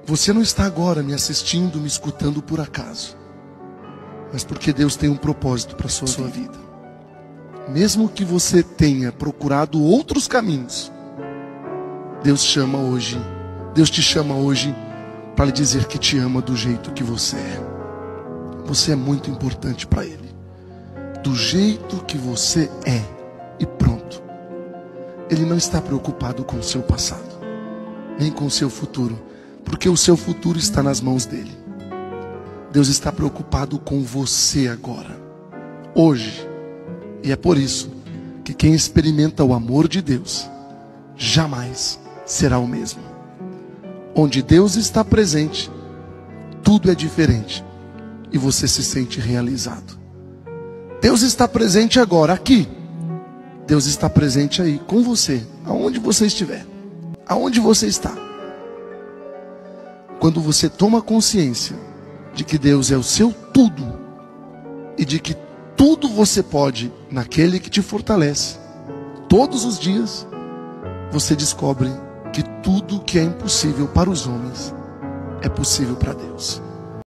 Você não está agora me assistindo, me escutando por acaso, mas porque Deus tem um propósito para a sua vida. Mesmo que você tenha procurado outros caminhos, Deus te chama hoje para lhe dizer que te ama do jeito que você é. Você é muito importante para Ele. Do jeito que você é e pronto. Ele não está preocupado com o seu passado, nem com o seu futuro, porque o seu futuro está nas mãos dele. Deus está preocupado com você agora, hoje. E é por isso que quem experimenta o amor de Deus jamais será o mesmo. Onde Deus está presente, tudo é diferente e você se sente realizado. Deus está presente agora, aqui. Deus está presente aí, com você, aonde você estiver, aonde você está. Quando você toma consciência de que Deus é o seu tudo e de que tudo você pode naquele que te fortalece, todos os dias, você descobre que tudo que é impossível para os homens é possível para Deus.